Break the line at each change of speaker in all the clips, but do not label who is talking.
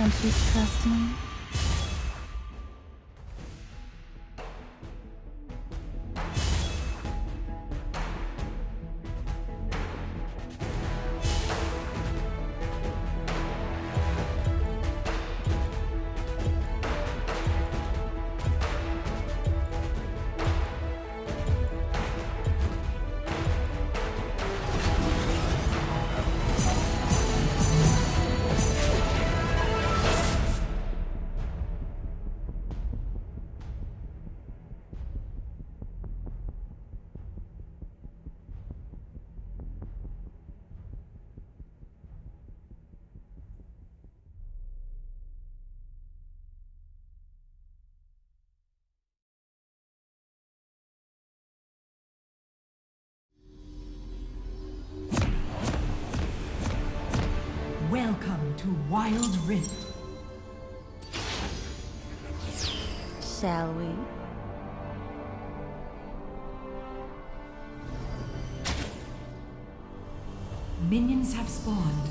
Don't you trust me?
Welcome to Wild Rift.
Shall we?
Minions have spawned.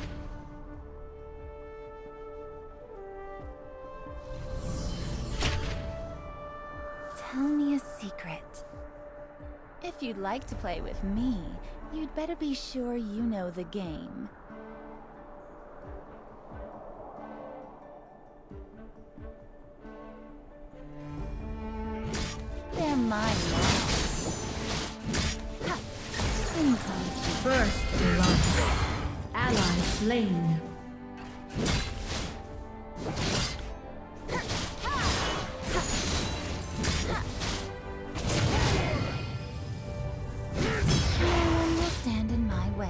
Tell me a secret. If you'd like to play with me, you'd better be sure you know the game. They're mine now.
First blood. Ally slain.
No one will stand in my way.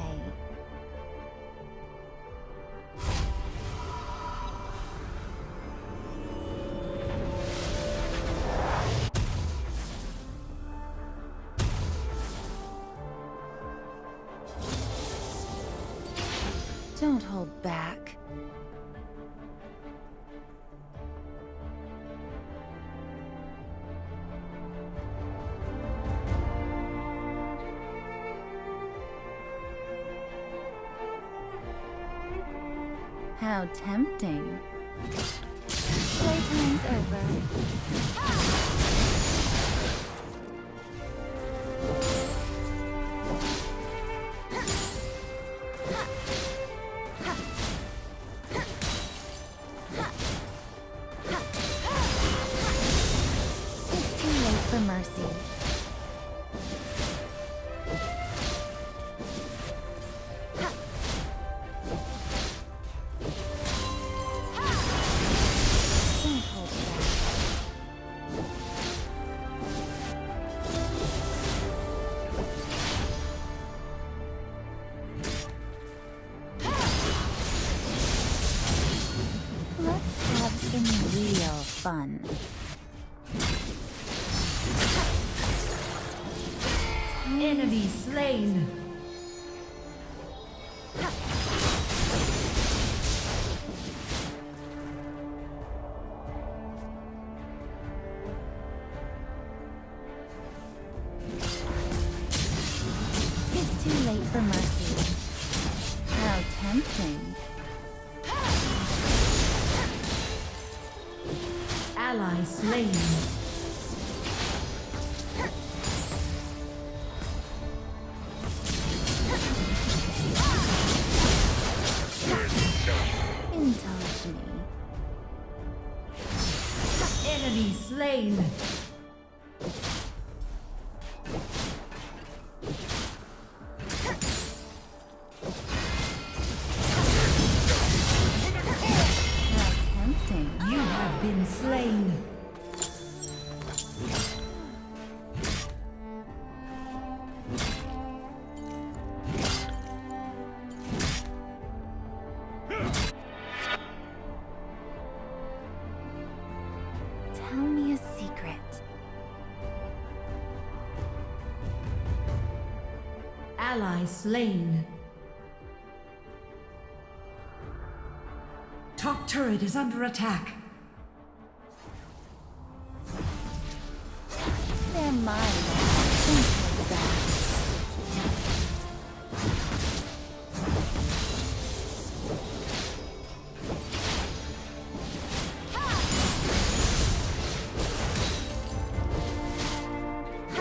Don't hold back. How tempting. Playtime's over. For mercy. Don't hold back. Let's have some real fun.
Enemy slain.
It's too late for mercy. How tempting.
Ally slain.
Indulge me.
Enemy slain.
How tempting.
You have been slain.
Tell me a secret.
Ally slain. Top turret is under attack.
They're mine now. Don't hold back.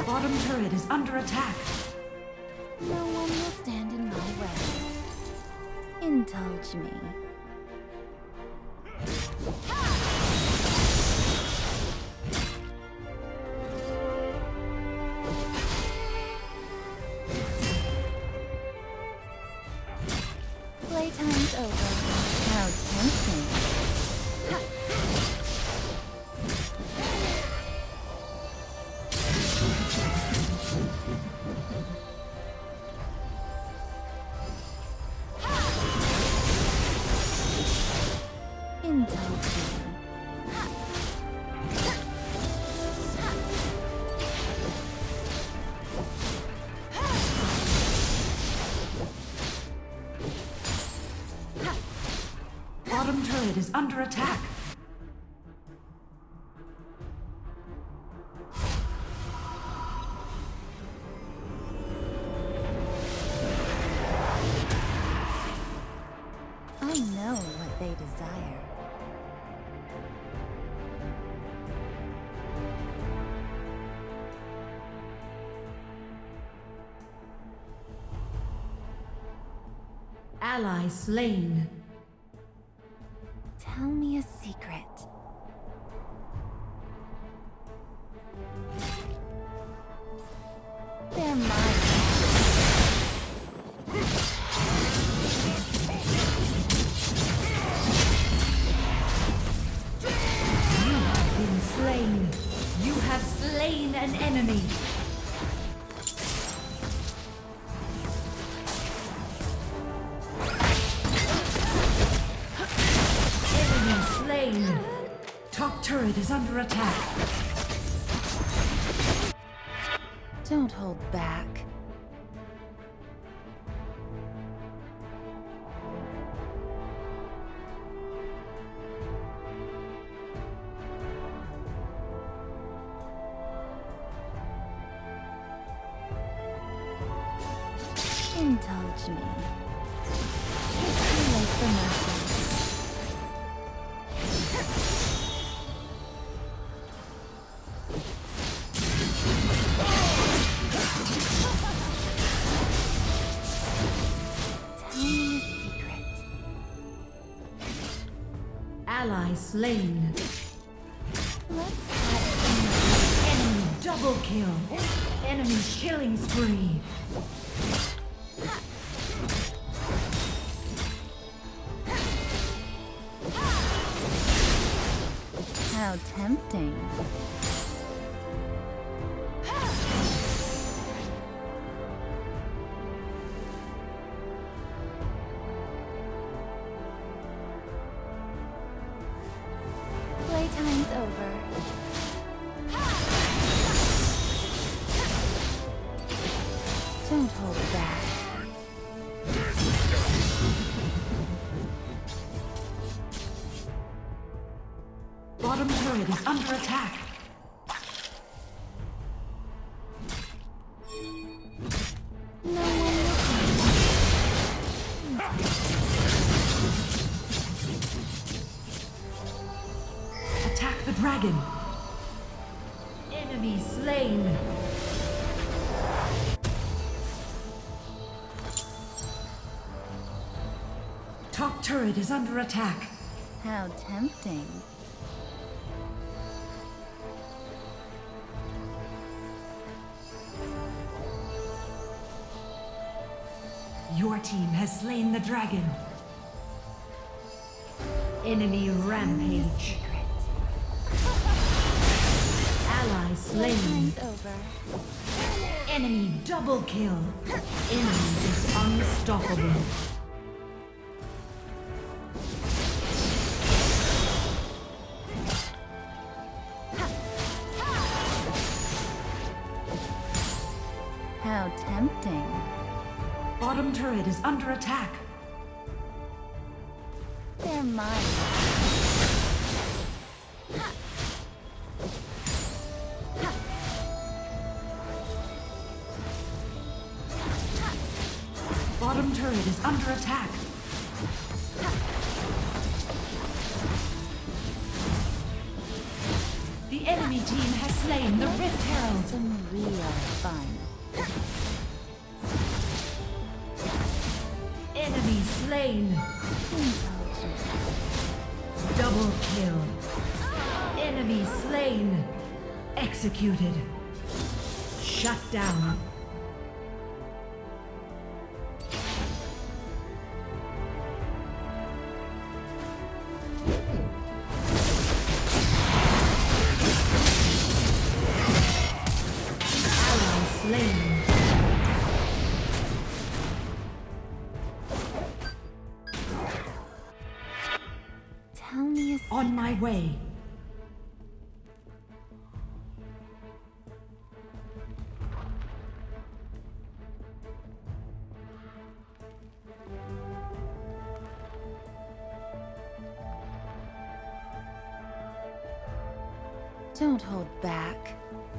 Bottom turret is under attack.
No one will stand in my way. Indulge me. Playtime's over. How tempting. Indulge me.
Bottom turret is under attack.
I know what they desire.
Ally slain.
Tell me a secret. They're mine.
You have been slain. You have slain an enemy. Enemy slain. Top turret is under attack.
Don't hold back. Indulge me. It's too late for mercy. Tell me a secret.
Ally slain.
Let's have
Enemy double kill. Enemy killing spree.
How tempting. Playtime's over. Don't hold back.
Bottom turret is under attack.
No one will
Attack the dragon. Enemy slain. Top turret is under attack.
How tempting.
Your team has slain the dragon. Enemy rampage. Ally slain.
Playtime's over.
Enemy double kill. Enemy is unstoppable.
How tempting.
Bottom turret is under attack.
They're mine.
Bottom turret is under attack. The enemy team has slain the Rift Herald.
Some real
slain. Double kill. Enemy slain. Executed. Shut down. Ally slain.
Tell me a
On my way.
Don't hold back.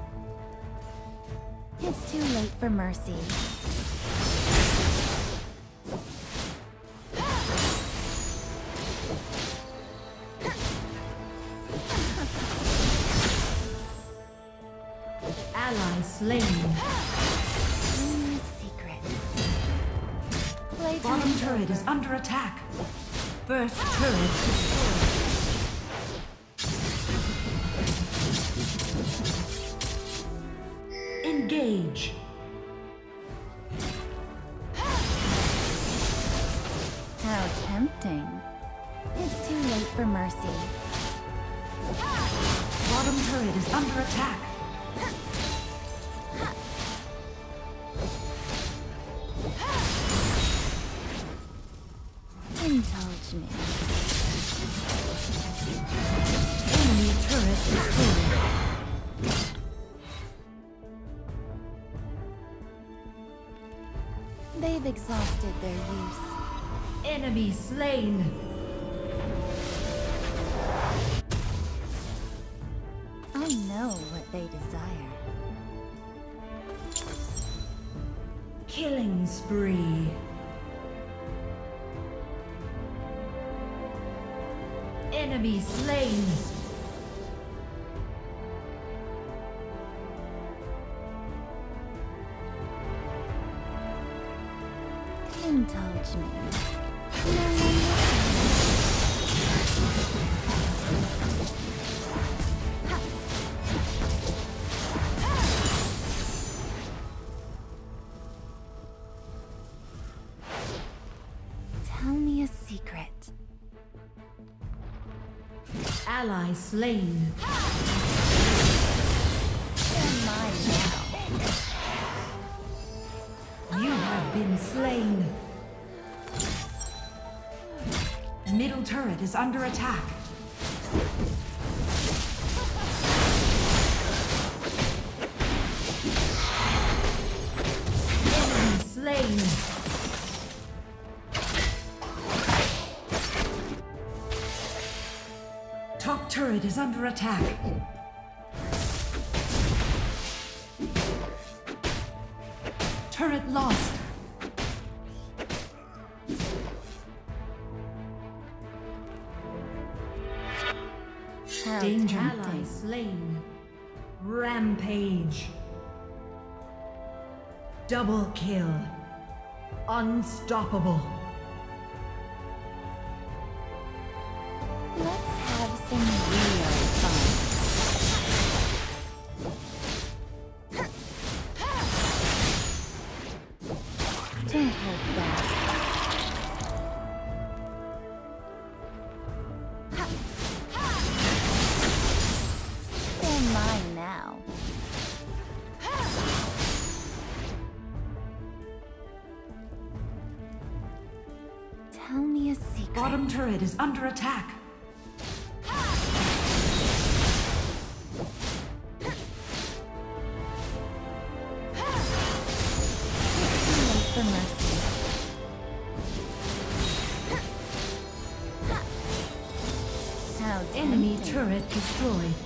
It's too late for mercy.
Ally slain.
Only secret. Playtime
Bottom turret is under attack. First turret destroyed. Engage.
How tempting. It's too late for mercy.
Bottom turret is under attack.
Indulge me.
Enemy turret destroyed.
They've exhausted their use.
Enemy slain.
I know what they desire.
Killing spree. Enemy slain.
Indulge me. No one Tell me a secret.
Ally slain.
They're mine now.
You have been slain. Middle turret is under attack. Enemy slain. Top turret is under attack. Turret lost.
How
Danger ally
tempting.
slain. Rampage. Double kill. Unstoppable.
Let's have some real fun. Don't hold back. They're mine now. Tell me a secret.
Bottom turret is under attack.
For mercy. How
Enemy
tempting.
turret destroyed.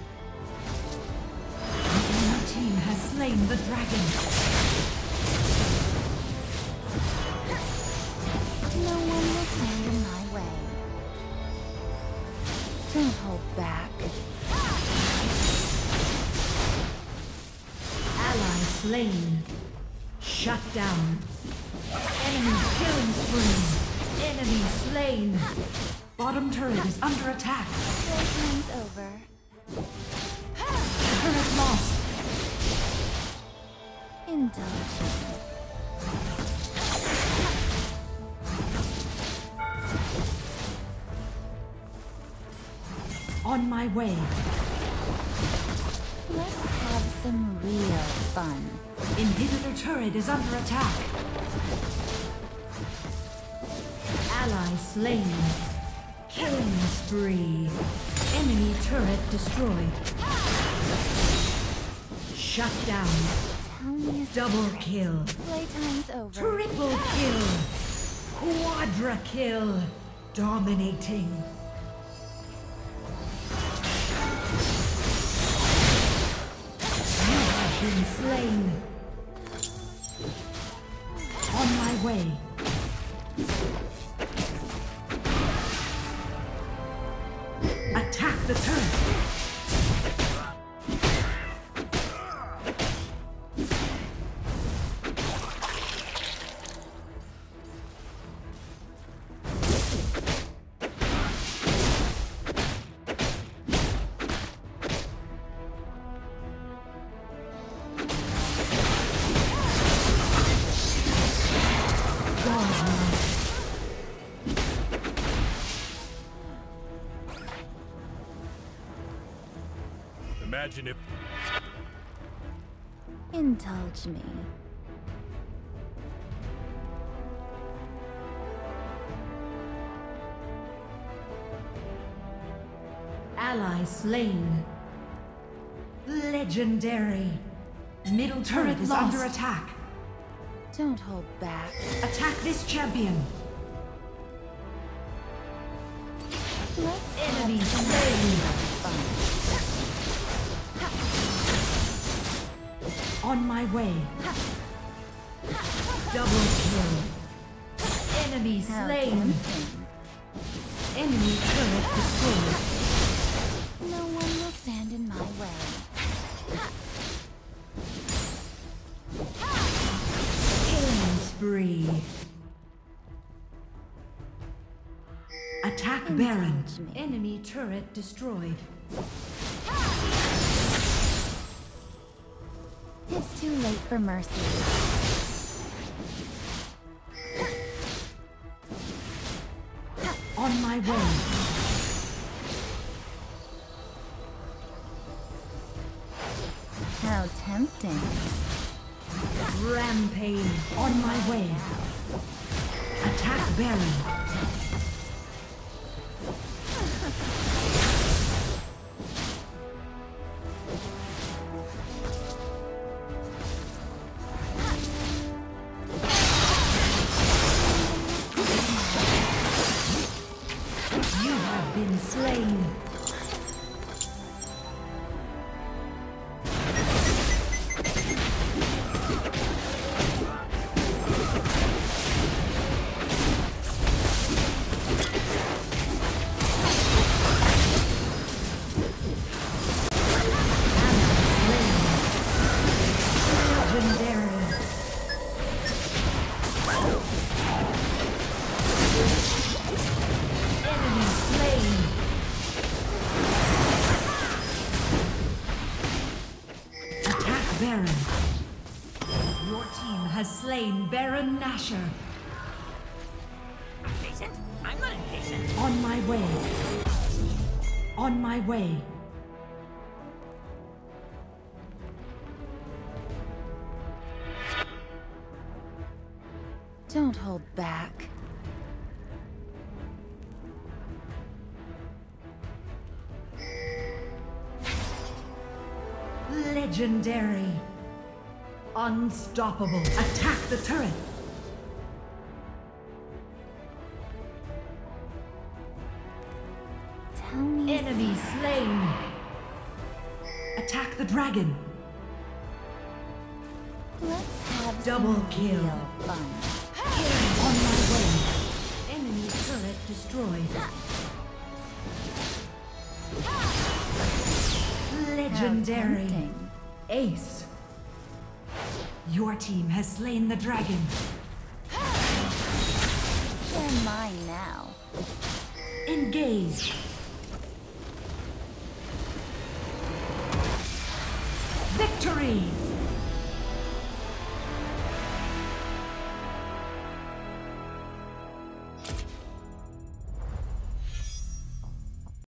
The enemy team has slain the dragon.
No one will stand in my way. Don't hold back.
Ally slain. Shut down. Enemy killing spree. Enemy slain. Bottom turret is under attack.
Playtime's over.
Turret lost.
Indulge me.
On my way.
Let's have some real fun.
Inhibitor turret is under attack. Ally slain. Killing spree. Enemy turret destroyed. Shut down.
Tell me a
Double
secret.
kill.
Playtime's over.
Triple kill. Quadra kill. Dominating. You have been slain. On my way. Attack the turret.
Imagine if...
Indulge me.
Ally slain. Legendary. Middle turret is under attack.
Don't hold back.
Attack this champion.
Let's
Enemy
have some
slain.
real fun.
On my way. Double kill. Enemy
How
slain.
tempting.
Enemy turret destroyed.
No one will stand in my way.
Killing spree. Attack Baron.
Indulge me.
Enemy turret destroyed.
It's too late for mercy.
On my way.
How tempting.
Rampage. On my way. Attack Baron. You have been slain. Baron. Your team has slain Baron Nashor.
Impatient? I'm not impatient.
On my way. On my way.
Don't hold back.
Legendary. Unstoppable. Attack the turret.
Tell me.
Enemy slain. Attack the dragon.
Let's have
Double
some
kill.
real fun.
On my way. Enemy turret destroyed. Legendary.
How tempting.
Ace. Your team has slain the dragon.
Share They're mine now.
Engage. Victory!